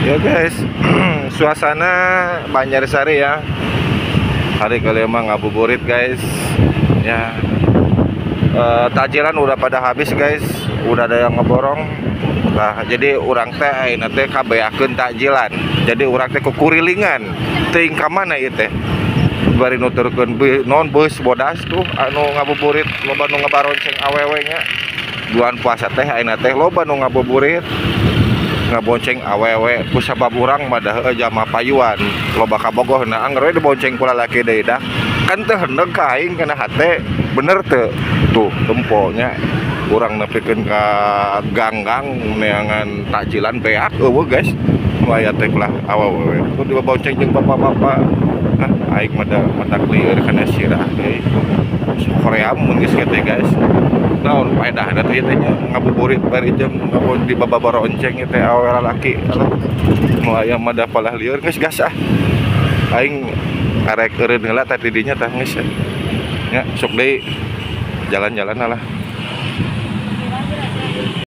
Ya guys, suasana Banjarsari ya. Hari kelima ngabuburit guys. Ya, takjilan udah pada habis guys. Udah ada yang ngeborong. Nah, jadi orang teh nanti kabeakeun takjilan. Jadi orang teh kukurilingan. Teuing ka mana ieu teh? Bari nuturkeun non bus bodas tuh anu ngabuburit loba nu ngabaronceng awewe nya. Bulan puasa teh ayeuna teh loba nu ngabuburit. Ngabonceng awewe ku sabab urang mah da jama payuan loba kabogohna angger we dibonceng ku lalaki deui dah kan teu hendeg ka aing kana hate bener teu tuh temponya urang nepikeun ka ganggang neangan takjilan beak eueuh guys nu aya teh lah awewe ku dibonceng jeung bapak-bapak aing mata clear kana sirah deui Korea mun geus kitu guys. Naon faedahna teh teh ngabuburit bari jam ngabon di bababara onceng teh awe lalaki nu aya mah da palah lieur geus gas ah. Aing arek eureun heula tadi dinya tah geus nya sok deui jalan-jalan lah.